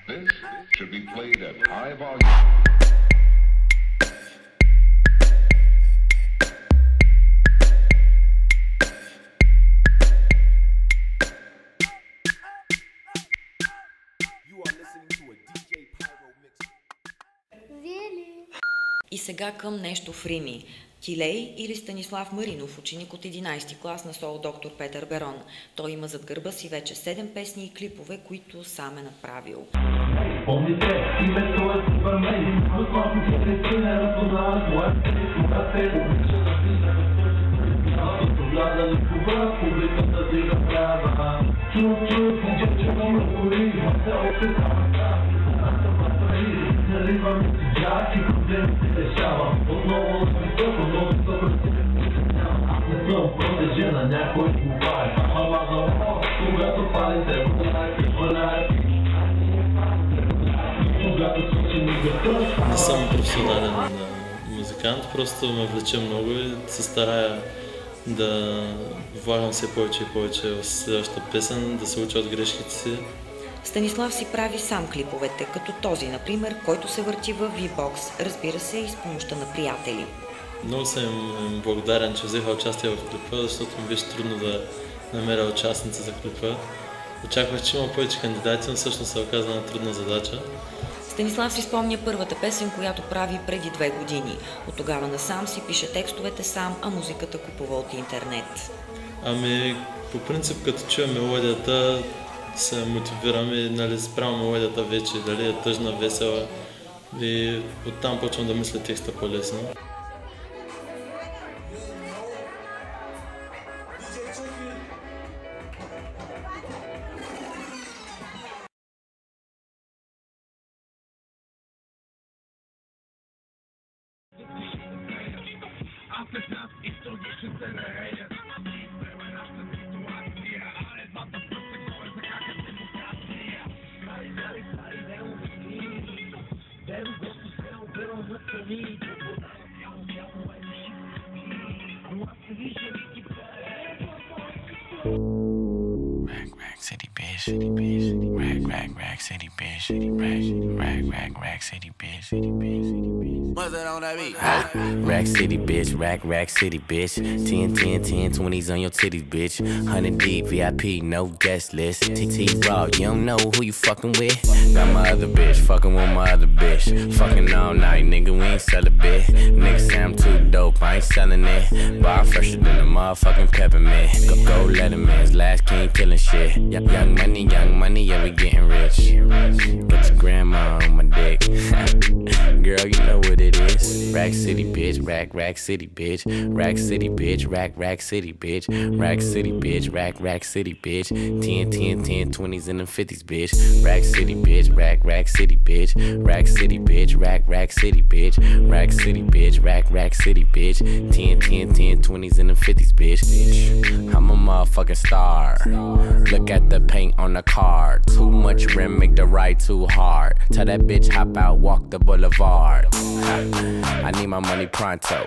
This should be played at high volume. И сега към нещо в Рими. Тилей или Станислав Маринов, ученик от 11-ти клас на соло доктор Петър Берон. Той има зад гърба си вече 7 песни и клипове, които сам е направил. Помните, името е Супермен, възможно се не не разпознаваш моята Гледали това, публиката ти да права. Чув, че много гори, се опитам. Наливам си джак и проблемите решавам. Отново много високо се няма. Не съм протеже на някой купай. Ама за око, когато палите вълнае. Не съм професионален музикант, просто ме влече много и се старая да влагам все повече и повече в следващата песен, да се уча от грешките си. Станислав си прави сам клиповете, като този, например, който се върти в V-Box, разбира се и с помощта на приятели. Много съм благодарен, че взеха участие в клипа, защото ми беше трудно да намеря участници за клипа. Очаквах, че има повече кандидати, но всъщност се оказа една трудна задача. Станислав си спомня първата песен, която прави преди 2 години. От тогава насам си пише текстовете сам, а музиката купува от интернет. Ами, по принцип, като чуя мелодията, се мотивирам и нали, спрямо мелодията вече, дали е тъжна, весела и оттам почвам да мисля текста по-лесно. Rack city bitch, rack city bitch, rack city bitch. What's that on that beat? Rack city bitch, rack city bitch. 10, 20s on your titties, bitch. 100 deep, VIP, no guest list. TT Raw, you don't know who you fucking with. Got my other bitch, fucking with my other bitch. Fucking all night, nigga, we ain't sell a bit. Nigga say I'm too dope, I ain't selling it. Bar fresher than a motherfucking peppermint. Go Letterman's last king killing shit. Young money, yeah, we getting rich. Got your grandma on my dick. Girl, you know what it is. Rack city bitch, rack city bitch. Rack city bitch, rack city bitch. Rack city bitch, rack city bitch. 10, 20s and them 50s, bitch. Rack city bitch, rack city bitch. Rack city bitch, rack city bitch. Rack city bitch, rack city bitch. 10, 20s and them 50s, bitch. I'm a motherfucking star. Look at the paint on the car. Too much rim make the ride too hard. Tell that bitch hop out, walk the boulevard. I need my money pronto.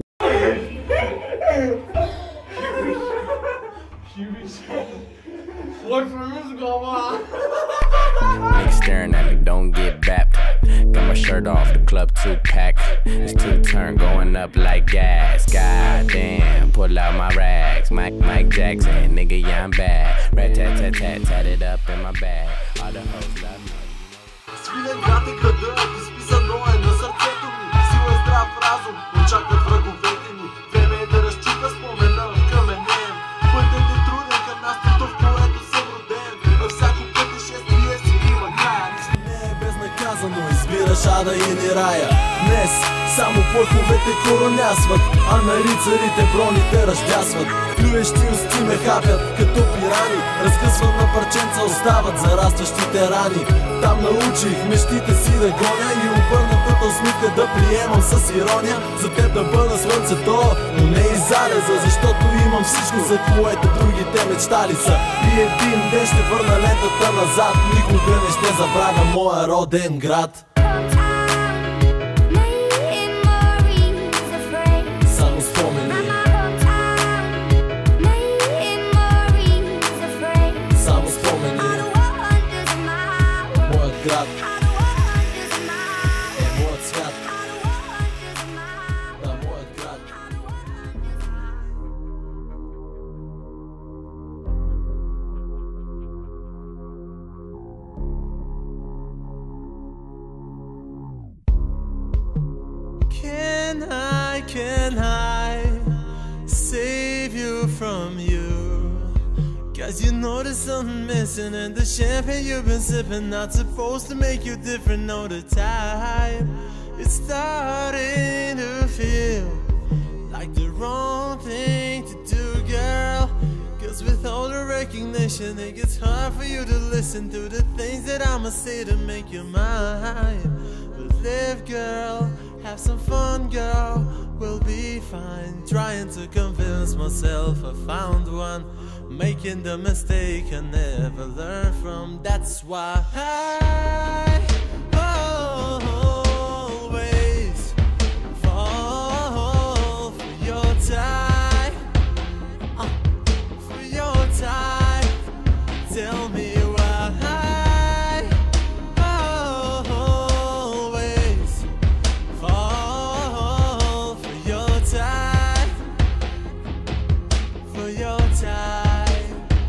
Niggas staring at me, don't get bapped. Got my shirt off, the club 2-pack. It's 2-turn going up like gas. God damn, pull out my rags. Mike Jackson, nigga, yeah, I'm bad. Rat-tat-tat-tat, tat it up in my bag. All the hoes love me. Свилен град е града, изписано е на сърцето ми. Сила е здрав разум, очакват враговете ни. Време е да разчита спомена към Енеем. Пътят е труден към мястото, в което съм роден. Във всяко пътешествие си има края. Нищо не е безнаказано, избираш ада или рая. Днес само плъховете коронясват, а на рицарите броните раздясват. Плюещи усти ме хапят като пирани, разкъсват на парченца, остават зарастващите рани. Там научих мечтите си да гоня и обърнатата усмивка да приемам с ирония. За теб да бъда слънцето, но не и залеза, защото имам всичко, за което другите мечтали са. И един ден ще върна лентата назад, никога не ще забравя моя роден град. Само спомени. Само спомени. Моят град. can I save you from you? Cause you know there's something missing, and the champagne you've been sipping not supposed to make you different all the time. It's starting to feel like the wrong thing to do, girl. Cause with all the recognition, it gets hard for you to listen to the things that I'ma say to make you mine. But live, girl, have some fun, girl, we'll be fine. Trying to convince myself I found one, making the mistake I never learned from. That's why I always fall for your type, for your type. Tell me why I always fall for your type, for your type.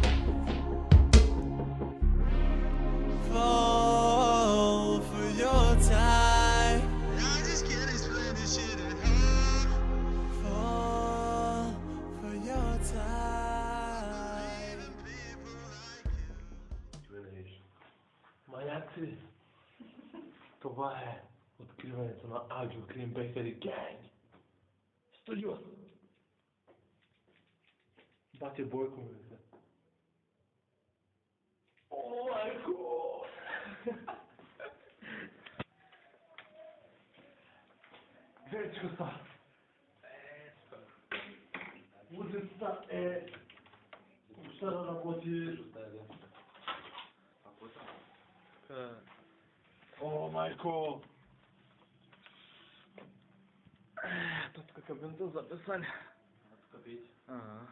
Fall for your type. I just can't explain this shit at home. Fall for your type. Маяци, това е откриването на Audio Clean Bakery Gang. Студио. Батя Бойко ми взе. О, майко! Гречката. Улицата е... Ще да работи... О, майко! Тук кабинта за писание. Тук видите. Ага.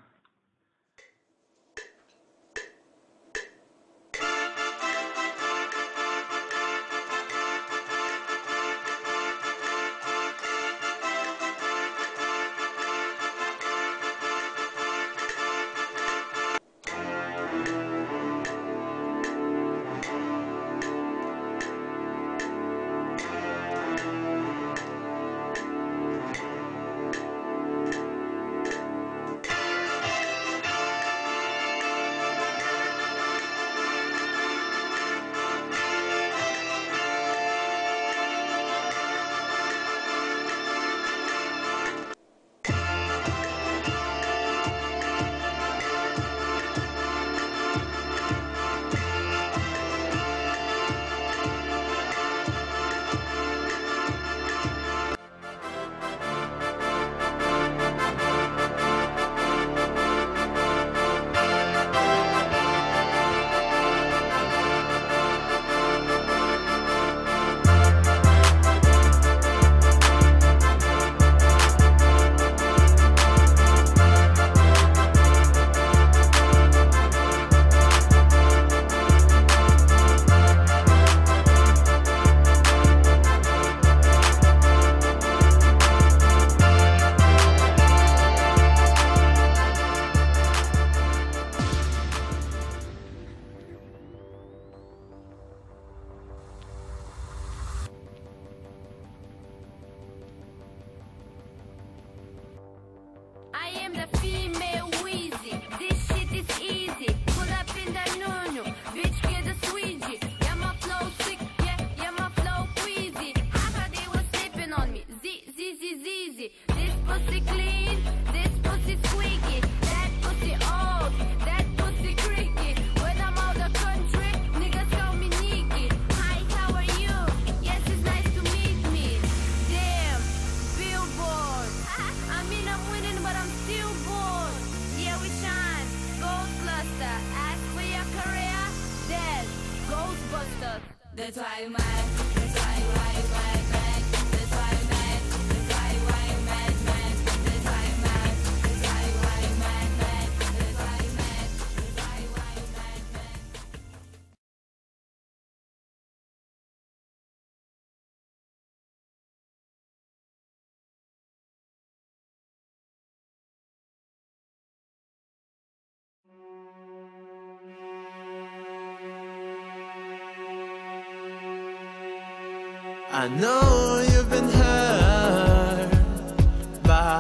I am the female Weezy. This shit is easy. Pull up in the no-no. Bitch, get a squeegee. Yeah, my flow sick. Yeah, my flow queasy. Haha, they was sleeping on me. Z. This pussy clean. This pussy squeaky. That pussy old. That pussy creaky. When I'm out the country, niggas call me Nikki. Hi, how are you? Yes, it's nice to meet me. Damn, Billboard. I mean, I'm winning, but I'm still bored. Yeah, we shine. Gold cluster. Ask for your career. Dead. Ghostbusters. That's why I'm mad. That's why I'm mad. That's why I'm mad. That's why I'm mad. That's why I'm mad. That's why I'm mad. That's why I'm mad. That's why I'm mad. I know you've been hurt by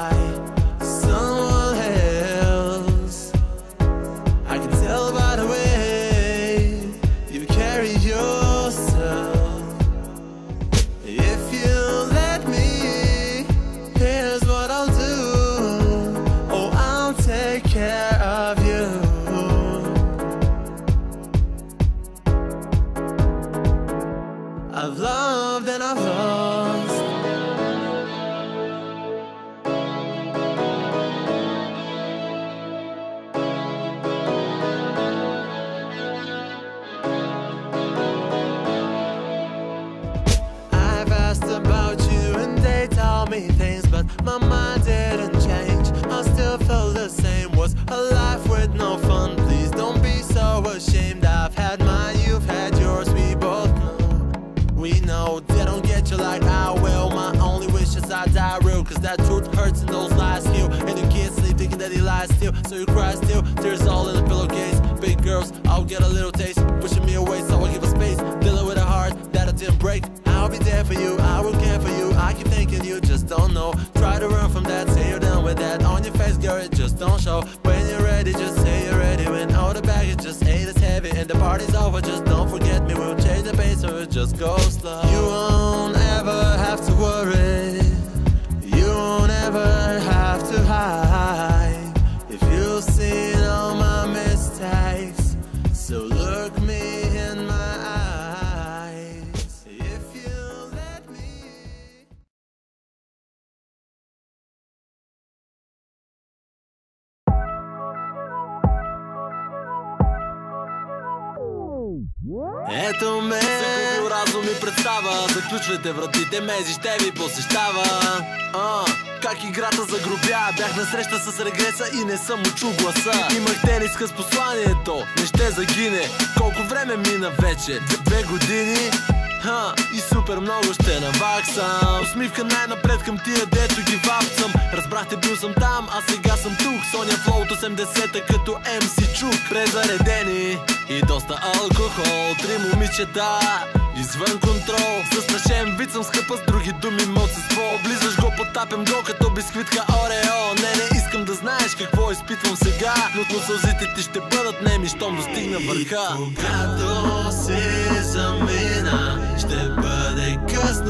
take care of you. I've loved and I've lost. I've asked about you and they told me things, but my mind didn't change. I still feel the same. Was a life with no fun? Please don't be so ashamed. I've had mine, you've had yours. We both know. We know they don't get you like I will. My only wish is I die real, cause that truth hurts and those lies heal. And you can't sleep thinking that he lies still, so you cry still. Tears all in the pillowcase. Big girls, I'll get a little taste, pushing me away so I give a space. Dealing with a heart that I didn't break. I'll be there for you, I will care for you. I keep thinking you just don't know. Try to run from that, say you're done with that. On your face, girl, it just don't show. When you're ready, just say you're ready. When all the baggage just ain't as heavy and the party's over, just don't forget me. We'll change the pace or it just goes slow. You won't ever have to worry. You won't ever have to hide. If you've seen all my mistakes, so look me in my eyes. If you let me. Ето ме, загубил разум и представа. Заключвайте вратите, Мези ще ви посещава. Как играта загробя, бях на среща с регреса и не съм учул гласа. Имах тениска с посланието, не ще загине. Колко време мина вече? 2 години? И супер много ще наваксам. Усмивка най-напред към тия, дето ги вапцам. Разбрахте, бил съм там, а сега съм тук. Соня флоу от 80-та като MC Чук. Презаредени и доста алкохол. 3 момичета извън контрол. Застрашен вид съм скъпа, с други думи мълцинство. Облизваш го, потапям го като бисквитка Орео. Не искам да знаеш какво изпитвам сега, но сълзите ти ще бъдат неми, щом достигна върха. И когато се замина, ще бъде късно.